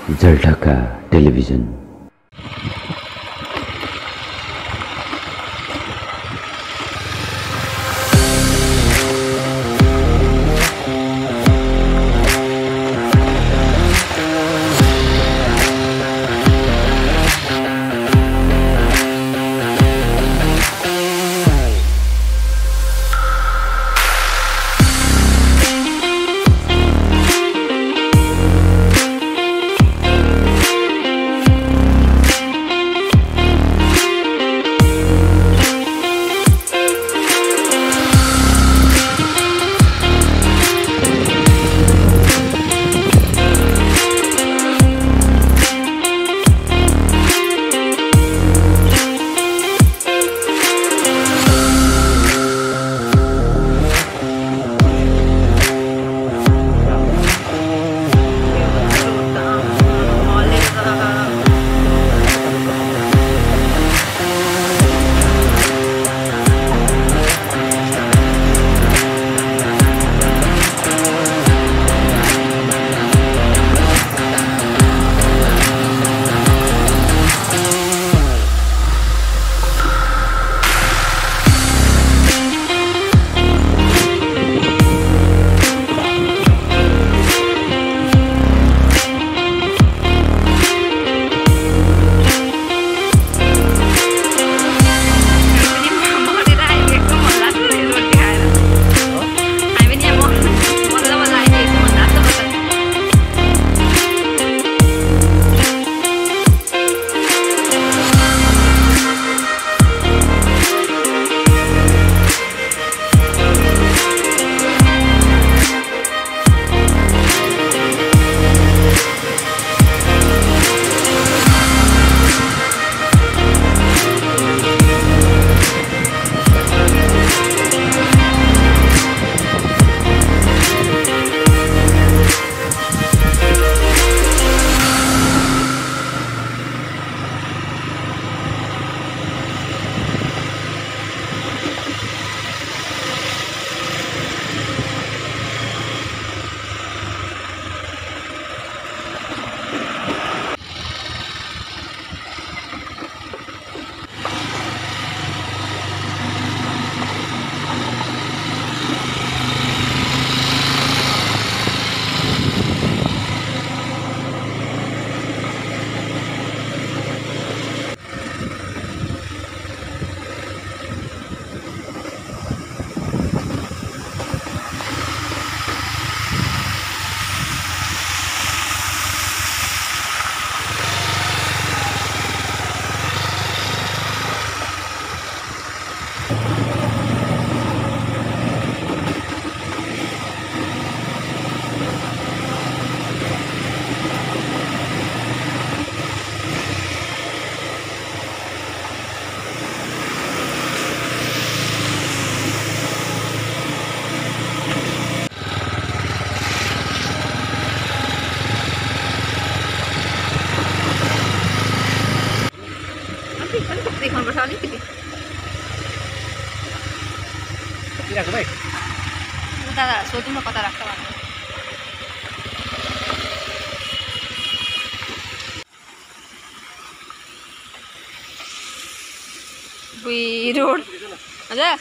Jaldhaka television. देखाउनुपर्छ अलिकति उता सोधौँ न कता राख्छ भनेर। रोड हजुर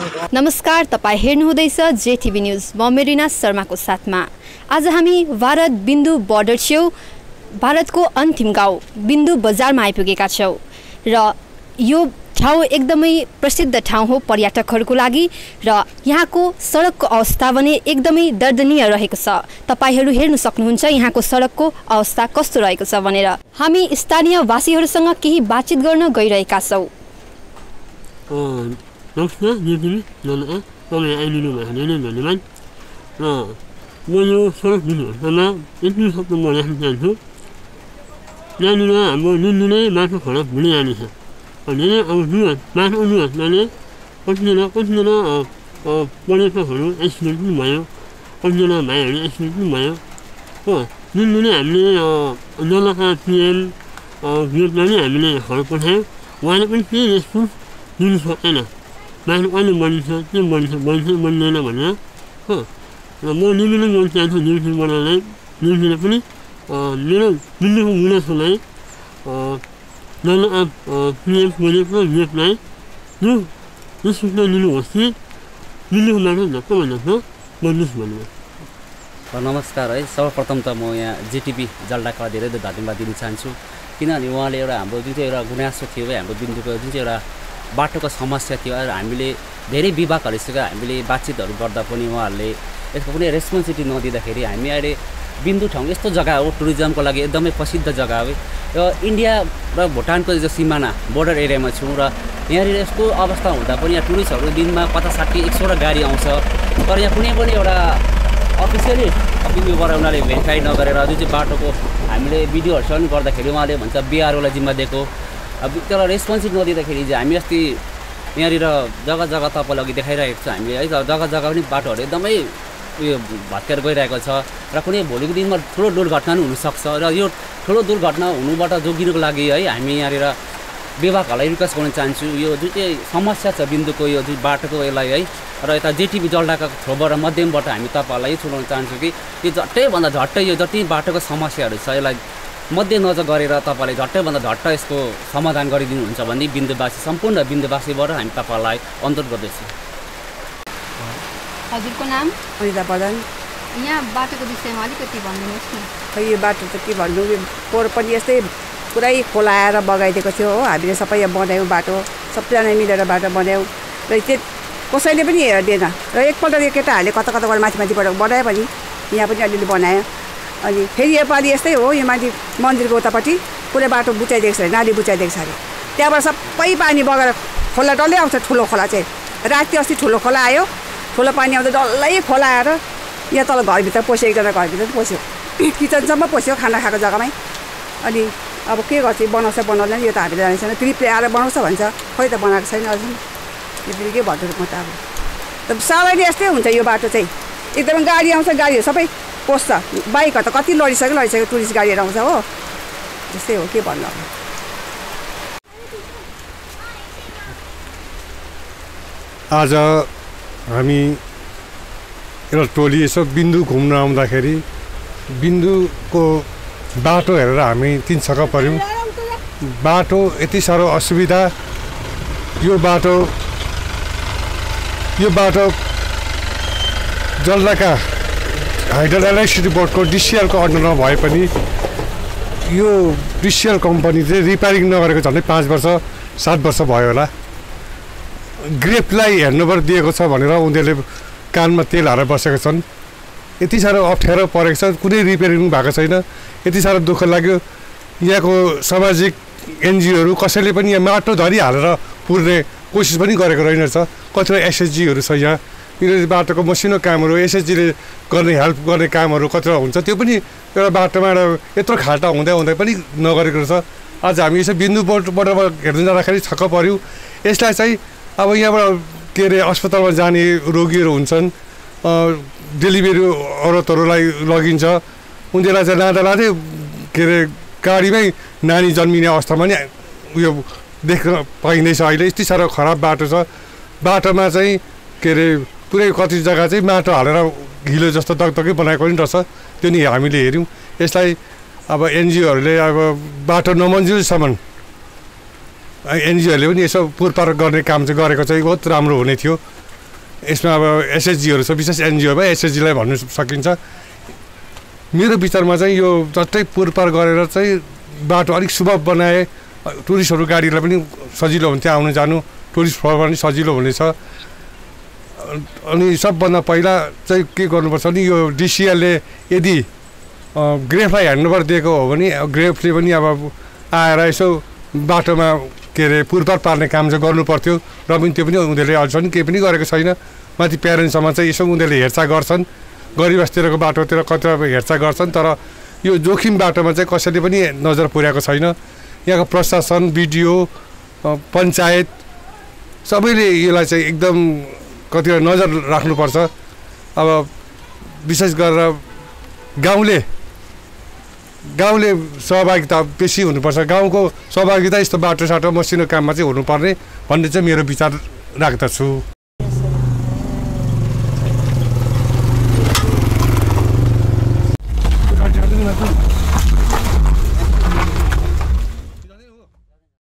नमस्कार, तपाईँ हेर्नुहुँदैछ जेटिभी न्युज। म मेरिना शर्माको साथमा आज हामी भारत बिन्दु बोर्डर छेउ भारतको अन्तिम गाउँ बिन्दु बजारमा आइपुगेका छौँ र यो ठाउँ एकदमै प्रसिद्ध ठाउँ हो पर्यटकहरूको लागि र यहाँको सडकको अवस्था भने एकदमै दर्दनीय रहेको छ। तपाईहरू हेर्न सक्नुहुन्छ यहाँको सडकको अवस्था कस्तो रहेको छ भनेर। हामी स्थानीय वासीहरूसँग केही बातचित गर्न गइरहेका छौँ। नमस्कार दिदी नमस्कार तपाईँ आइदिनु भएको धेरै धन्यवाद र म यो सडक दिनुपर्छमा यति शब्द म राख्न चाहन्छु। यहाँनिर हाम्रो दिनदिनै बाटो खराब हुँदै जानेछ। धेरै अब बाटो दुर्घटनाले कतिजना पर्यटकहरू एक्सिडेन्ट पनि भयो, कतिजना भाइहरू एक्सिडेन्ट पनि भयो हो। दिनदिनै हामीले जलका पिएम गेटमा नै हामीले घर पठायौँ। उहाँले पनि केही रेस्पोन्स दिनु सक्दैन। बाटो कहिले बनिन्छ के बन्दैन भनेर हो। र म निवेदन गर्न चाहन्छु न्युजबाट न्युजले पनि मेरो दिल्लीको गुनासोलाई जलका पिएम प्रोजेक्ट र गेटलाई यो सूचना दिनुहोस् कि दिल्लीको बाटो झट्टभन्दा बन्नुहोस् भनेर। नमस्कार है, सर्वप्रथम त म यहाँ जेटिभी जलडाका धेरै धन्यवाद दिन चाहन्छु। किनभने उहाँले एउटा हाम्रो जुन चाहिँ एउटा गुनासो थियो है, हाम्रो बिन्दुको जुन चाहिँ एउटा बाटोको समस्या थियो र हामीले धेरै विभागहरूसँग हामीले बातचितहरू गर्दा पनि उहाँहरूले यसको कुनै रेस्पोन्सिबिलिटी नदिँदाखेरि हामी अहिले बिन्दु ठाउँ यस्तो जग्गा हो, टुरिज्मको लागि एकदमै प्रसिद्ध जग्गा हो र इन्डिया र भुटानको जो सिमाना बोर्डर एरियामा छौँ र यहाँनिर यसको अवस्था हुँदा पनि यहाँ टुरिस्टहरू दिनमा 50-60-100 गाडी आउँछ। तर यहाँ कुनै पनि एउटा अफिसियली उनीबाट उनीहरूले भेरिफाई नगरेर जुन चाहिँ बाटोको हामीले भिडियोहरूसँग गर्दाखेरि उहाँले भन्छ बिआरओलाई जिम्मा दिएको। अब त्यसलाई रेस्पोन्सिभ नदिँदाखेरि चाहिँ हामी अस्ति यहाँनिर जग्गा जग्गा तपाईँलाई अघि देखाइरहेको छ हामीले है, जग्गा जग्गा पनि बाटोहरू एकदमै उयो भत्केर गइरहेको छ र कुनै भोलिको दिनमा ठुलो दुर्घटना पनि हुनसक्छ। र यो ठुलो दुर्घटना हुनुबाट जोगिनुको लागि है हामी यहाँनिर विभागहरूलाई रिक्वेस्ट गर्न चाहन्छु। यो जुन चाहिँ समस्या छ बिन्दुको यो जुन बाटोको यसलाई है र यता जेटिभी जलडाका थ्रोबाट माध्यमबाट हामी तपाईँहरूलाई यो सुनाउन चाहन्छु कि यो झट्टैभन्दा झट्टै यो जति बाटोको समस्याहरू छ यसलाई मध्यनजर गरेर तपाईँले झट्टैभन्दा झट्ट यसको समाधान गरिदिनुहुन्छ भन्ने बिन्दुवासी सम्पूर्ण बिन्दुवासीबाट हामी तपाईँहरूलाई अनुरोध गर्दैछौँ। हजुरको नाम? अनिता प्रधान। यहाँ बाटोको विषयमा अलिकति भनिदिनुहोस् न। खै यो बाटो त के भन्नु, पोहोर पनि यस्तै पुरै खोला आएर बगाइदिएको थियो हो। हामीले सबै यहाँ बनायौँ बाटो, सबैजना मिलेर बाटो बनायौँ र त्यो कसैले पनि हेर्दैन र एकपल्ट यो केटाहरूले कता कता गरेर माथिबाट बनायो भने यहाँ पनि अलिअलि बनायो। अनि फेरि योपालि यस्तै हो, यो माथि मन्दिरको उतापट्टि पुरै बाटो बुचाइदिएको छ अरे, नाली बुचाइदिएको छ अरे। त्यहाँबाट सबै पानी बगेर खोला डल्लै आउँछ। ठुलो खोला चाहिँ राति अस्ति ठुलो खोला आयो, ठुलो पानी आउँदा डल्लै खोला आएर यहाँ तल घरभित्र पस्यो, एकजना घरभित्र पस्यो, किचनसम्म पस्यो खाना खाएको जग्गामै। अनि अब के गर्छ, बनाउँछ बनाउँदैन यो त हामीले जानेछौँ। क्लिपले आएर बनाउँछ भन्छ, खोइ त बनाएको छैन अझै। यो के भन्छु म त अब सालै यस्तै हुन्छ यो बाटो चाहिँ। एकदमै गाडी आउँछ, गाडीहरू सबै पस्छ, बाइकहरू त कति लडिसक्यो टुरिस्ट गाडीहरू आउँछ हो। त्यस्तै हो, के भन्नु अब। आज हामी एउटा टोली यसो बिन्दु घुम्न आउँदाखेरि बिन्दुको बाटो हेरेर हामी तीन छक्क पऱ्यौँ। बाटो यति साह्रो असुविधा। यो बाटो जलडाका हाइडल इलेक्ट्रिसिटी बोर्डको डिसिएलको अन्डरमा भए पनि यो डिसिएल कम्पनी चाहिँ रिपेयरिङ नगरेको झन्डै 5 वर्ष 7 वर्ष भयो होला। ग्रेपलाई हेर्नुबाट दिएको छ भनेर उनीहरूले कानमा तेल हालेर बसेका छन्। यति साह्रो अप्ठ्यारो परेको छ, कुनै रिपेयरिङ भएको छैन। यति साह्रो दुःख लाग्यो। यहाँको सामाजिक एनजिओहरू कसैले पनि यहाँ माटो धरी हालेर पुर्ने कोसिस पनि गरेको रहेनछ। कतिवटा एसएचजीहरू छ यहाँ, यिनीहरू बाटोको मसिनो कामहरू एसएचजीले गर्ने हेल्प गर्ने कामहरू कतिवटा हुन्छ, त्यो पनि एउटा बाटोमा यत्रो खाल्टा हुँदै पनि नगरेको रहेछ। आज हामी यसो बिन्दु बोर्डबाट हेर्नु जाँदाखेरि छक्क पऱ्यौँ। यसलाई चाहिँ अब यहाँबाट के अरे अस्पतालमा जाने रोगीहरू हुन्छन्, डेलिभरी औरतहरूलाई लगिन्छ, उनीहरूलाई चाहिँ लाँदै के अरे गाडीमै नानी जन्मिने अवस्थामा नि उयो देख्न पाइँदैछ अहिले। यति साह्रो खराब बाटो छ। बाटोमा चाहिँ के अरे पुरै कति जग्गा चाहिँ माटो हालेर हिलो जस्तो दगदगै बनाएको पनि रहेछ, त्यो नि हामीले हेऱ्यौँ। यसलाई अब एनजिओहरूले अब बाटो नमन्जुरसम्म एनजिओहरूले पनि यसो पुरपार गर्ने काम चाहिँ गरेको चाहिँ बहुत राम्रो हुने थियो। यसमा अब एसएचजीहरू छ, विशेष एनजिओमा एसएचजीलाई भन्नु सकिन्छ। मेरो विचारमा चाहिँ यो जस्तै पुरपार गरेर चाहिँ बाटो अलिक सुलभ बनाए टुरिस्टहरू गाडीलाई पनि सजिलो हुन्थ्यो आउनु जानु, टुरिस्ट फ्लो पनि सजिलो हुनेछ। अनि सबभन्दा पहिला चाहिँ के गर्नुपर्छ भने यो डिसिएलले यदि ग्रेफलाई ह्यान्डओभर दिएको हो भने ग्रेफले पनि अब आएर यसो बाटोमा के अरे पुरपार पार्ने काम चाहिँ गर्नु पर्थ्यो र पनि त्यो पनि उनीहरूले अहिलेसम्म केही पनि गरेको छैन। माथि प्यारेन्ट्ससम्म चाहिँ यसो उनीहरूले हेरचाह गर्छन्, गरीबस्तीको बाटोतिर कतिवटा हेरचाह गर्छन्, तर यो जोखिम बाटोमा चाहिँ कसैले पनि नजर पुर्याएको छैन। यहाँको प्रशासन, बिडिओ, पञ्चायत सबैले यसलाई चाहिँ एकदम कतिवटा नजर राख्नुपर्छ। अब विशेष गरेर गाउँले सहभागिता बेसी हुनुपर्छ, गाउँको सहभागिता यस्तो बाटो साटो मसिनो काममा चाहिँ हुनुपर्ने भन्ने चाहिँ मेरो विचार राख्दछु।